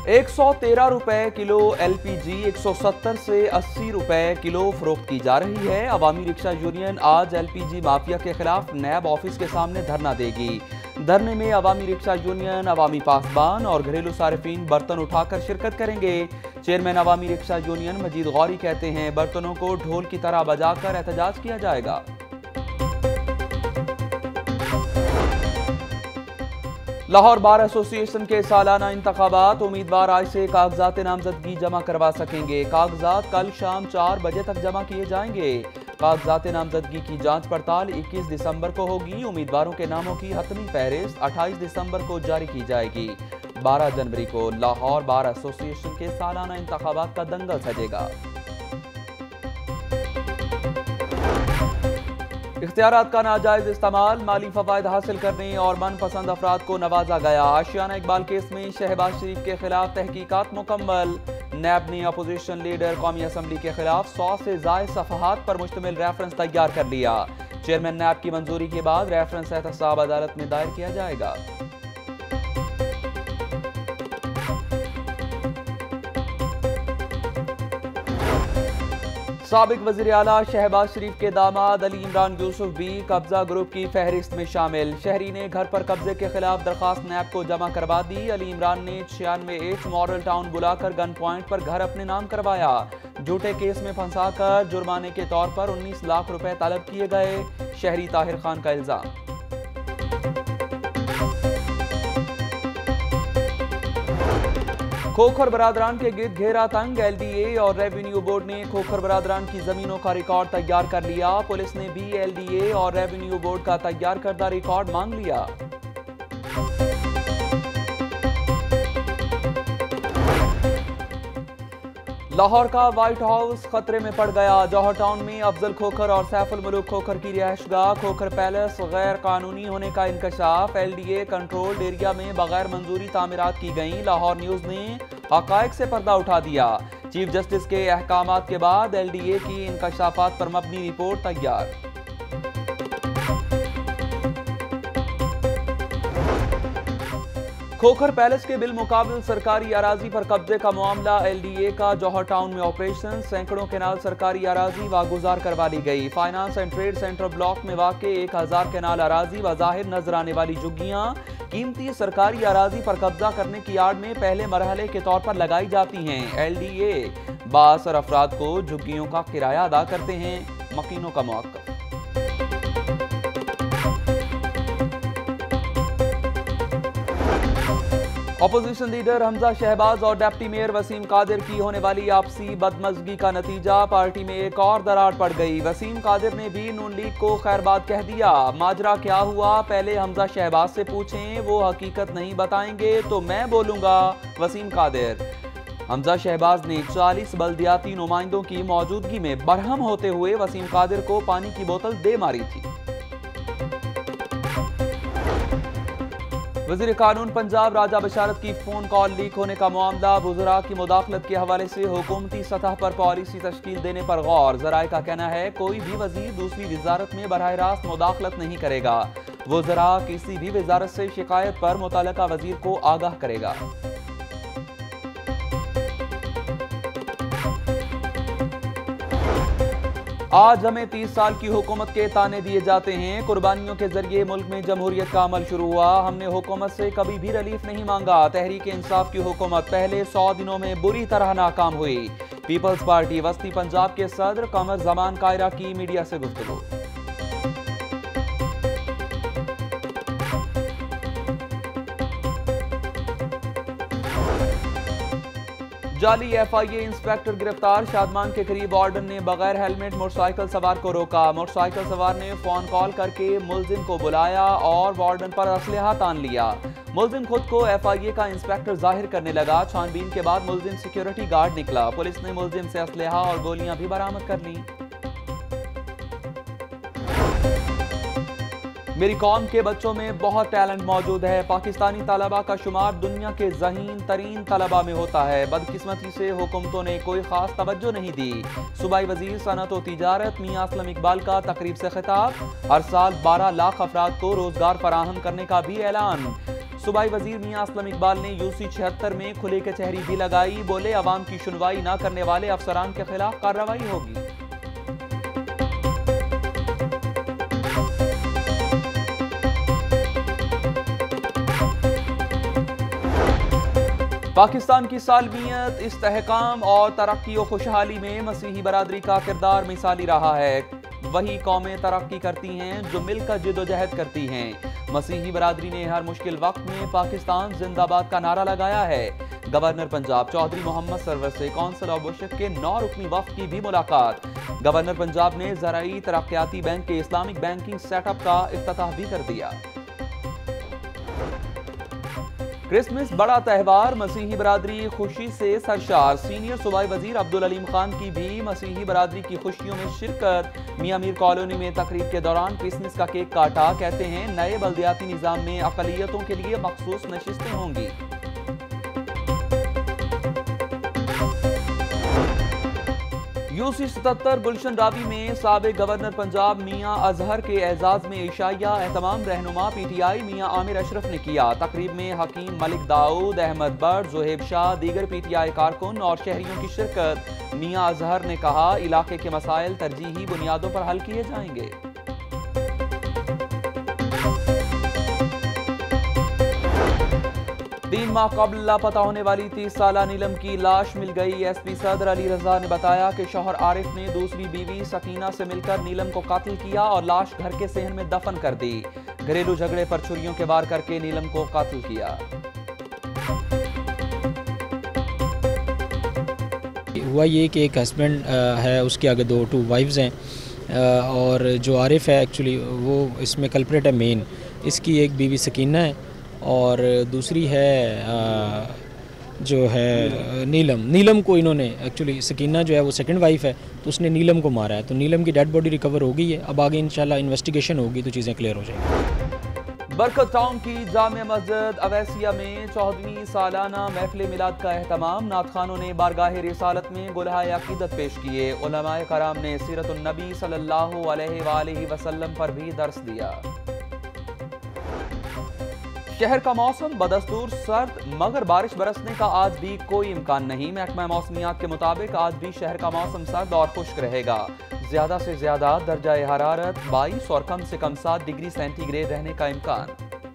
113 रुपए kilo LPG 170 से 80 रुपए किलो फरोख्त की जा रही है। अवामी रिक्शा यूनियन आज LPG माफिया के खिलाफ NAB ऑफिस के सामने धरना देगी। धरने में अवामी रिक्शा यूनियन, अवामी पासबान और घरेलू सारिफीन बर्तन उठाकर शिरकत करेंगे। Chairman Awami rickshaw union Majeed Ghauri कहते हैं, बर्तनों को ढोल की तरह बजाकर एहतजाज किया जाएगा। लाहौर बार एसोसिएशन के सालाना इंतखाबात, उम्मीदवार आज से कागजात नामजदगी जमा करवा सकेंगे। कागजात कल शाम 4 बजे तक जमा किए जाएंगे। कागजात नामजदगी की जांच पड़ताल 21 दिसंबर को होगी। उम्मीदवारों के नामों की हतमी फहरिस्त 28 दिसंबर को जारी की जाएगी। 12 जनवरी को लाहौर बार एसोसिएशन के सालाना इंतखाबात का दंगल सजेगा। इख्तियारात का नाजायज इस्तेमाल, माली फवायद हासिल करने और मनपसंद अफराद को नवाजा गया। आशियाना इकबाल केस में शहबाज शरीफ के खिलाफ तहकीकात मुकम्मल। NAB ने अपोजिशन लीडर कौमी असम्बली के खिलाफ 100 से ज़ायद सफ़हात पर मुश्तमिल रेफरेंस तैयार कर लिया। चेयरमैन NAB की मंजूरी के बाद रेफरेंस एहतसाब अदालत में दायर किया जाएगा। साबिक वज़ीर आला शहबाज शरीफ के दामाद अली इमरान यूसुफ भी कब्जा ग्रुप की फहरिस्त में शामिल। शहरी ने घर पर कब्जे के खिलाफ दरखास्त NAB को जमा करवा दी। अली इमरान ने 96H मॉडल टाउन बुलाकर गन पॉइंट पर घर अपने नाम करवाया। झूठे केस में फंसाकर जुर्माने के तौर पर 19 लाख रुपए तलब किए गए। शहरी ताहिर खान का इल्जाम। खोखर बरादरान के गिर्द घेरा तंग, LDA और रेवेन्यू बोर्ड ने खोखर बरादरान की जमीनों का रिकॉर्ड तैयार कर लिया। पुलिस ने भी LDA और रेवेन्यू बोर्ड का तैयार करदा रिकॉर्ड मांग लिया। लाहौर का व्हाइट हाउस खतरे में पड़ गया। जौहर टाउन में अफजल खोखर और सैफुल मलूक खोखर की रिहाइशगाह खोखर पैलेस गैर कानूनी होने का इंकशाफ। LDA कंट्रोल्ड एरिया में बगैर मंजूरी तामीरात की गई। लाहौर न्यूज ने हकायक से पर्दा उठा दिया। चीफ जस्टिस के अहकामात के बाद LDA की इंकशाफात पर मबनी रिपोर्ट तैयार। खोखर पैलेस के बिलमुकाबिल सरकारी अराजी पर कब्जे का मामला। LDA का जौहर टाउन में ऑपरेशन, सैकड़ों केनाल सरकारी अराजी वागुजार करवा ली गई। Finance and trade centre block में वाक़े 1000 केनाल अराजी वज़ाहिर नजर आने वाली झुग्गियां कीमती सरकारी अराजी पर कब्जा करने की आड़ में पहले मरहले के तौर पर लगाई जाती हैं। LDA बासर अफराद को झुग्गियों का किराया अदा करते हैं। मकीनों का मौक़िफ़। अपोजिशन लीडर हमजा शहबाज और डिप्टी मेयर वसीम कादिर की होने वाली आपसी बदमज़गी का नतीजा, पार्टी में एक और दरार पड़ गई। वसीम कादिर ने भी नून लीग को खैरबाद कह दिया। माजरा क्या हुआ पहले हमजा शहबाज से पूछें, वो हकीकत नहीं बताएंगे तो मैं बोलूंगा। वसीम कादिर। हमजा शहबाज ने 40 बल्दियाती नुमाइंदों की मौजूदगी में बरहम होते हुए वसीम कादिर को पानी की बोतल दे मारी थी। वज़ीर कानून पंजाब राजा बशारत की फोन कॉल लीक होने का मामला। वज़रा की मुदाखलत के हवाले से हुकूमती सतह पर पॉलिसी तश्कील देने पर गौर। ज़राए का कहना है कोई भी वज़ीर दूसरी वज़ारत में बराह रास्त मुदाखलत नहीं करेगा। वज़रा किसी भी वज़ारत से शिकायत पर मुतल्लिका वज़ीर को आगाह करेगा। आज हमें 30 साल की हुकूमत के ताने दिए जाते हैं। कुर्बानियों के जरिए मुल्क में जमहूरियत का अमल शुरू हुआ। हमने हुकूमत से कभी भी रिलीफ नहीं मांगा। तहरीक इंसाफ की हुकूमत पहले 100 दिनों में बुरी तरह नाकाम हुई। पीपल्स पार्टी वस्ती पंजाब के सदर कमर जमान कायरा की मीडिया से गुफ्तगू। जाली FIA इंस्पेक्टर गिरफ्तार। शादमान के करीब वार्डन ने बगैर हेलमेट मोटरसाइकिल सवार को रोका। मोटरसाइकिल सवार ने फोन कॉल करके मुलजिम को बुलाया और वार्डन पर असलहा तान लिया। मुलजिम खुद को FIA का इंस्पेक्टर जाहिर करने लगा। छानबीन के बाद मुलजिम सिक्योरिटी गार्ड निकला। पुलिस ने मुलजिम से असलहा और गोलियां भी बरामद कर ली। मेरी कौम के बच्चों में बहुत टैलेंट मौजूद है। पाकिस्तानी तलबा का शुमार दुनिया के ज़हीन तरीन तलबा में होता है। बदकिस्मती से हुकूमतों ने कोई खास तवज्जो नहीं दी। सूबाई वजीर सनत व तिजारत मियां असलम इकबाल का तकरीब से खिताब। हर साल 12 लाख अफराद को रोजगार फराहम करने का भी ऐलान। सूबाई वजीर मियां असलम इकबाल ने यूसी 76 में खुले कचहरी भी लगाई। बोले अवाम की सुनवाई न करने वाले अफसरान के खिलाफ कार्रवाई होगी। पाकिस्तान की सालमियत, इस्तेहकाम और तरक्की और खुशहाली में मसीही बरादरी का किरदार मिसाली रहा है। वही कौमें तरक्की करती हैं जो मिलकर जिद्दोजहद करती हैं। मसीही बरादरी ने हर मुश्किल वक्त में पाकिस्तान जिंदाबाद का नारा लगाया है। गवर्नर पंजाब चौधरी मोहम्मद सरवर से कौंसिल ऑफ बुशक के 9 रुकनी वफ्द की भी मुलाकात। गवर्नर पंजाब ने ज़राई तरक्याती बैंक के इस्लामिक बैंकिंग सेटअप का इफ्तिताह भी कर दिया। क्रिसमस बड़ा त्यौहार, मसीही बरादरी खुशी से सरशार। सीनियर सूबाई वजीर अब्दुल अलीम खान की भी मसीही बरादरी की खुशियों में शिरकत। मियां मीर कॉलोनी में तकरीब के दौरान क्रिसमस का केक काटा। कहते हैं नए बल्दियाती निज़ाम में अक़लियतों के लिए मखसूस नशिस्तें होंगी। यूसी 77 गुलशन रावी में साबिक गवर्नर पंजाब मियां अजहर के एजाज में इशाया एहतमाम रहनुमा PTI मियां आमिर अशरफ ने किया। तकरीब में हकीम मलिक दाऊद, अहमद बट, ज़ुहेब शाह, दीगर PTI कारकुन और शहरियों की शिरकत। मियां अजहर ने कहा इलाके के मसाइल तरजीही बुनियादों पर हल किए जाएंगे। 3 माह कबल लापता होने वाली 30 साला नीलम की लाश मिल गई। SP सदर अली रजा ने बताया कि शौहर आरिफ ने दूसरी बीवी सकीना से मिलकर नीलम को कत्ल किया और लाश घर के सेहन में दफन कर दी। घरेलू झगड़े पर छुरियों के वार करके नीलम को कत्ल किया। हुआ ये कि एक हस्बैंड है, उसके आगे 2 वाइफ्स हैं और जो आरिफ है एक्चुअली वो इसमें कल्प्रेट है मेन। इसकी एक बीवी सकीना है और दूसरी है जो है नीलम को इन्होंने एक्चुअली सकीना जो है वो सेकंड वाइफ है तो उसने नीलम को मारा है। तो नीलम की डेड बॉडी रिकवर हो गई है। अब आगे इंशाल्लाह इन्वेस्टिगेशन होगी तो चीज़ें क्लियर हो जाएंगी। बरकत टाउन की जामिया मस्जिद अवैसिया में 14वीं सालाना महफिल मिलाद का एहतमाम। नात खानों ने बारगाह रिसालत में गुलहाए अकीदत पेश किए। उलमाए कराम ने सीरतुन नबी सल्लल्लाहु अलैहि वसल्लम पर भी दर्स दिया। शहर का मौसम बदस्तूर सर्द, मगर बारिश बरसने का आज भी कोई इम्कान नहीं। महकमा मौसमियात के मुताबिक आज भी शहर का मौसम सर्द और खुश्क रहेगा। ज्यादा से ज्यादा दर्जा हरारत 22 और कम से कम 7 डिग्री सेंटीग्रेड रहने का इम्कान।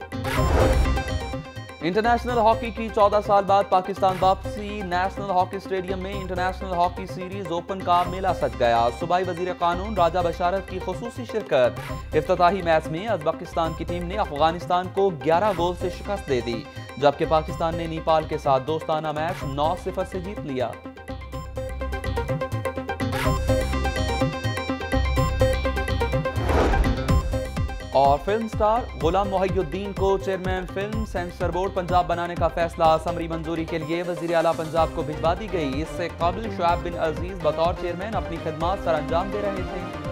इंटरनेशनल हॉकी की 14 साल बाद पाकिस्तान वापसी। नेशनल हॉकी स्टेडियम में इंटरनेशनल हॉकी सीरीज ओपन का मेला सज गया। सूबाई वजीर कानून राजा बशारत की खुसूसी शिरकत। इफ्तिताही मैच में उज़्बेकिस्तान की टीम ने अफगानिस्तान को 11 गोल से शिकस्त दे दी, जबकि पाकिस्तान ने नेपाल के साथ दोस्ताना मैच 9-0 से जीत लिया। और फिल्म स्टार गुलाम मोहिउद्दीन को chairman film censor board Punjab बनाने का फैसला असम्बली मंजूरी के लिए वजीर आला पंजाब को भिजवा दी गई। इससे काबिल शुएब बिन अजीज बतौर चेयरमैन अपनी खिदमात सर अंजाम दे रहे थे।